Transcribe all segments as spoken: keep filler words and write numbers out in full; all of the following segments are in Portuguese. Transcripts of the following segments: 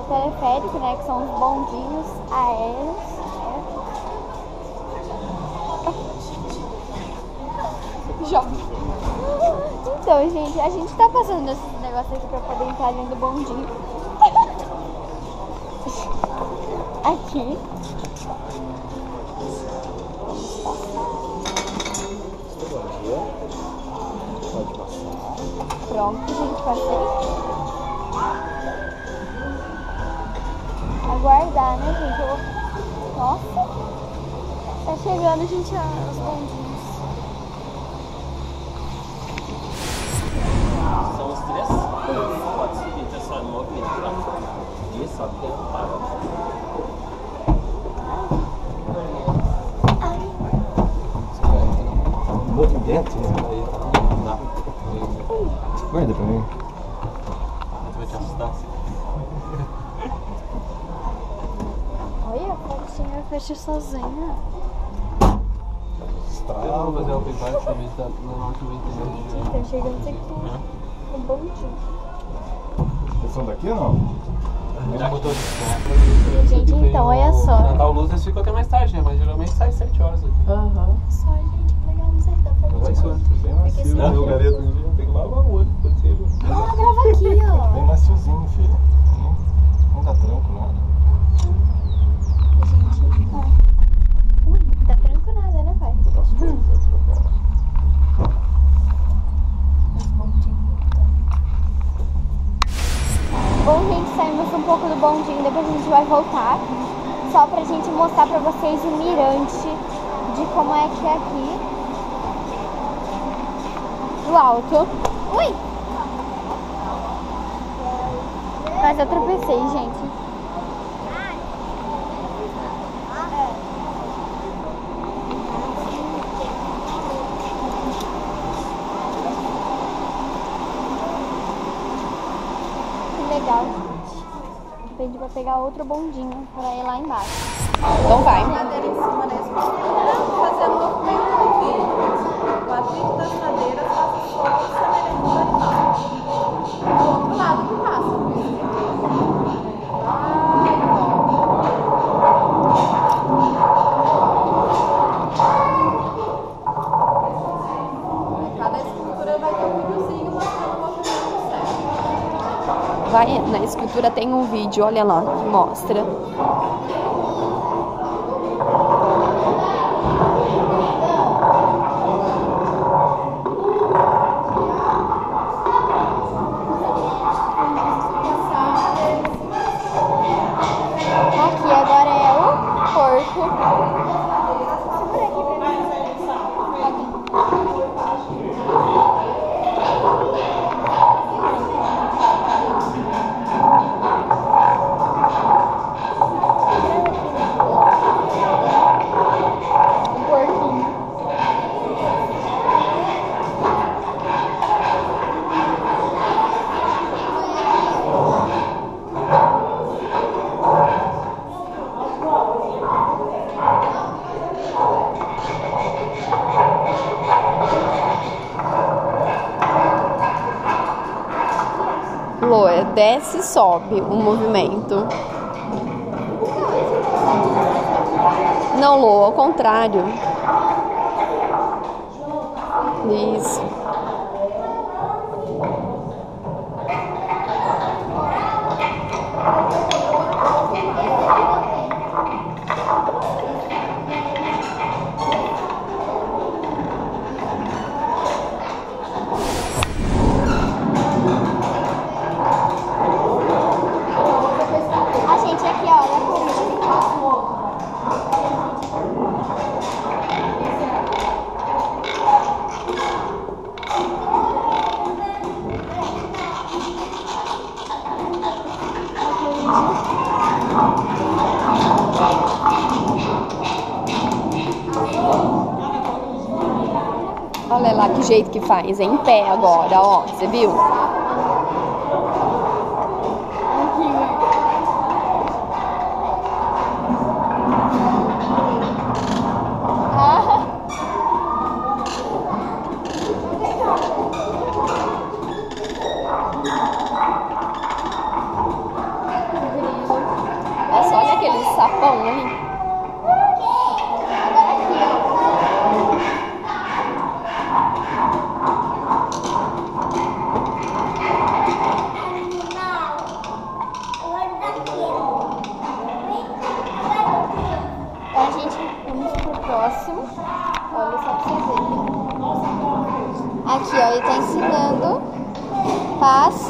teleférico, né? Que são os bondinhos aéreos. Jovem. Então, gente, a gente tá passando esses negócios aqui pra poder entrar dentro do bondinho. Aqui. Pronto, gente, passei. Aguardar, né, gente? Eu vou... Nossa! Tá chegando, gente, os bondinhos. São os três? Pode seguir, é só no movimento, tá? Isso, só que não para. Movimento? Guarda pra mim. Tu vai te assustar assim. Olha, a portinha fecha sozinha. Eu vou fazer o pivô pra ver se dá na última entendeu. Tá chegando aqui. Um bondinho. Vocês são daqui ou não? Já botou de Gente, então, olha só. Natal Luz eles ficam até mais tarde, né? Mas geralmente sai sete horas aqui. Aham. Só, gente, legal, não sei se dá pra ver. Vai só, bem macio. Não, meu garoto tem que lavar o olho, pode ser. Ah, grava aqui, ó. Bem maciozinho, filho. Não, não dá tranco, nada. Gente, ó. Ui, não dá tranco nada, né, pai? As coisas vai trocar. Os bondinhos. Bom, gente, saímos um pouco do bondinho, depois a gente vai voltar. Só pra gente mostrar pra vocês o mirante de como é que é aqui. Do alto. Ui! Mas eu tropecei, gente. Que legal, gente. Pedi pra pegar outro bondinho pra ir lá embaixo. Então vai. Madeira em cima da escultura, fazendo movimento do vídeo. O atrito das madeiras faz o som semelhante ao animal. Do outro lado que passa. Ai, bom. Cada escultura vai ter um videozinho mostrando o movimento certo. Vai, na escultura tem um vídeo, olha lá, que mostra. Aqui agora é o porco. Segura aqui pra mim. O porquinho. Lô, é desce e sobe o movimento. Não, Lô, ao contrário. Isso. A gente aqui, ó, olha a coruja. Olha lá que jeito que faz, é em pé agora, ó, você viu? sapão ali. Agora aqui, ó. A gente vamos pro próximo. Olha só pra vocês verem. Aqui, ó, ele tá ensinando. Passa.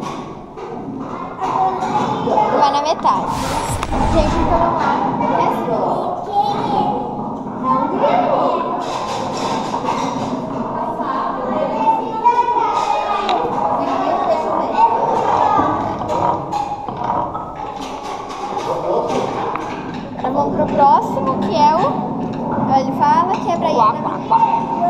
Vai na metade. Gente, então vamos lá. Agora vamos pro próximo, que é o... Ele fala, quebra aí. Quá, quá, quá.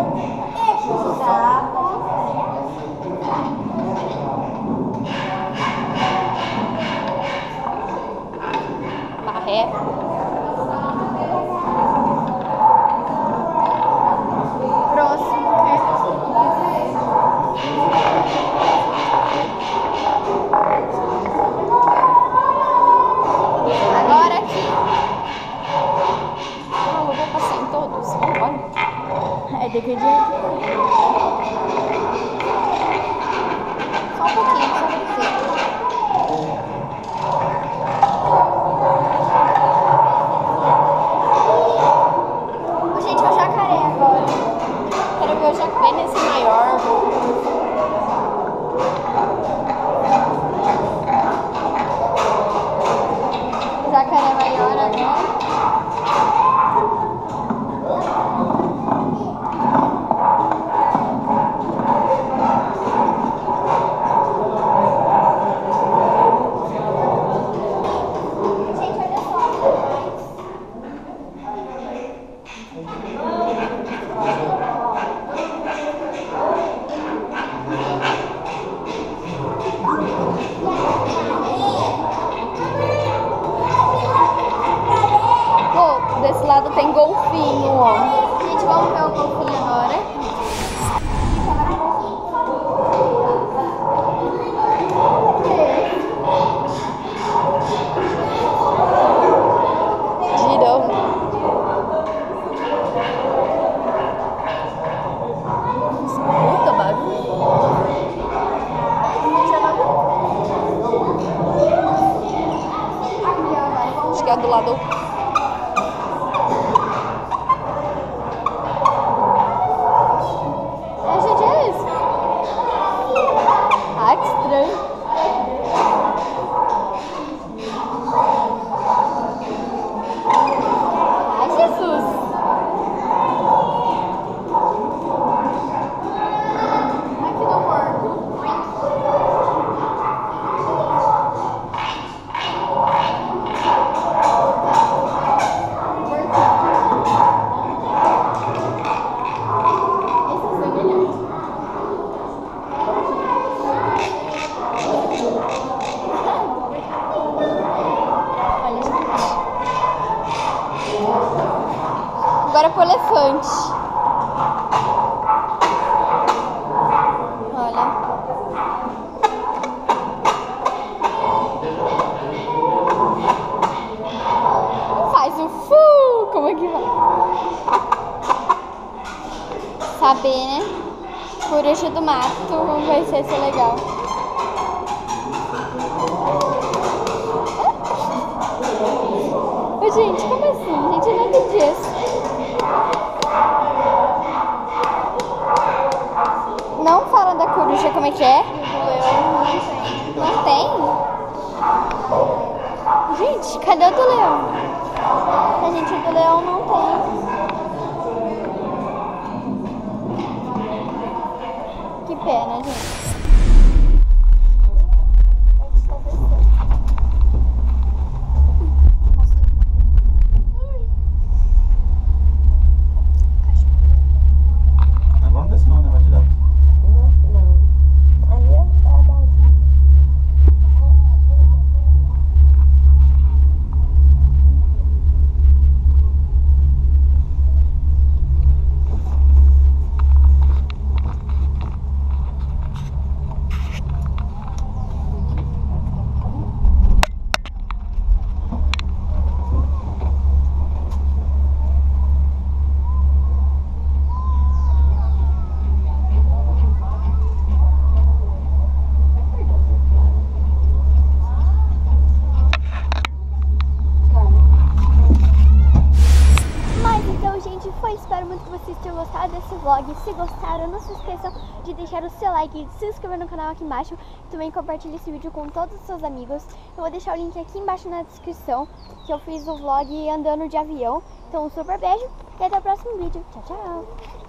Marré. Próximo, Agora aqui. Não, eu vou passar em todos. Olha. é D V D. Só um pouquinho, só um pouquinho. Gente, é o jacaré agora. Quero ver o jacaré nesse maior. Jacaré maior agora. Gente, olha Pô, desse lado tem golfinho, ó. Gente, vamos ver o golfinho agora. Girão. Puta barulho. Aqui, ó, agora vamos Acho que é do lado. É, gente, é isso. Ah, que estranho. Ai, Jesus. Aqui no porco. Esse é semelhante. Olha, gente. Agora pro elefante. Olha. Faz o fu. Como é que vai? Saber, né? Coruja do mato. Vamos ver se esse é legal. Ô, gente, como assim? Gente, eu não entendi isso. Não fala da coruja, como é que é? Não tem? Gente, cadê o do leão? A gente, o do leão não tem. Que pena, gente. Agora não desce não, né? Vai tirar. vlog. Se gostaram, não se esqueçam de deixar o seu like, de se inscrever no canal aqui embaixo. Também compartilhe esse vídeo com todos os seus amigos. Eu vou deixar o link aqui embaixo na descrição, que eu fiz o vlog andando de avião. Então um super beijo e até o próximo vídeo. Tchau, tchau!